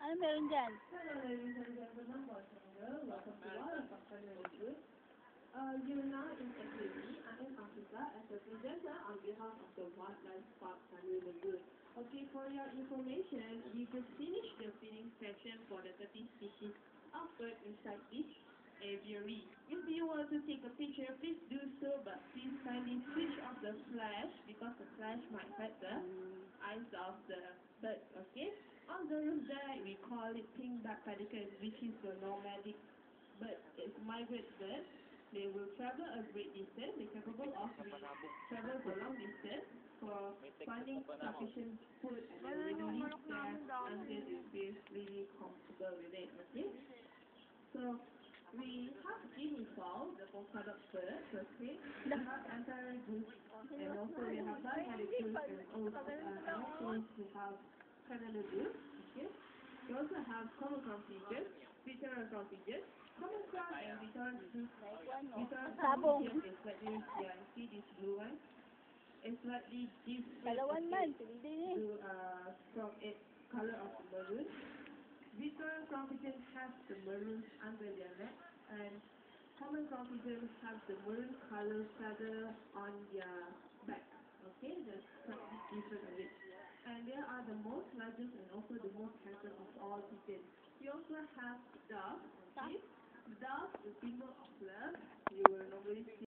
Ano meron dyan? Hello, ladies and gentlemen, boys and girls. Welcome to all of our Good. You're now in SAB. I am Africa as a presenter on behalf of the Wildlife Park Tanjung Good. Okay, for your information, we just finished the feeding session for the 30 species of bird inside this aviary. If you want to take a picture, please do so, but please kindly switch off the flash because the flash might hurt the eyes of the bird. Okay? On the roof there, we call it pink duck pelican, which is the nomadic bird. It's migrant bird. They will travel a great distance. They're capable of travel for long distance for finding sufficient food, and they will live there until they feel really comfortable with it. Okay? So we have guinea fowl, the polka dot bird. Okay? We have antelope goose, and also we have barbaric goose, and also we have Canada goose. Okay? We also have common crown pigeon, Victorian crown pigeon, common crown and Victorian goose. Victorian crown pigeon is slightly, yeah, you see this blue one? It's slightly different from its color of the maroon. Victorian crown pigeon has the maroon under their neck, and common crown pigeon have the maroon color feather on their back. Okay, that's slightly different of it. And they are the most largest and also the most handsome of all pigeons. We also have doves. Okay? Doves, the symbol of love. You will normally see